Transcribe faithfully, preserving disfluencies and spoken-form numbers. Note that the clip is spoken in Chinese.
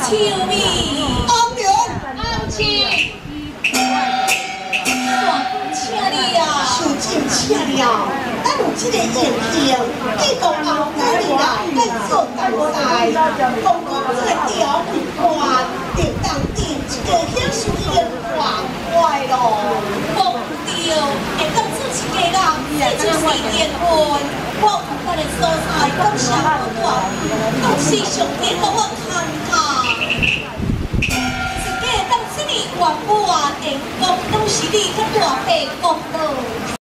秋米， 安良， 安琪，请你啊， 受尽请了。咱有这个宴宴，记到后家里来，咱做大赛，公公这个条文官，定当定一个享受宴华快咯。 目标会当做一家人，这就是宴会。我咱的所在感谢不断，都是上天给我看下。一家当这里圆满，幸福都是你较大的功劳。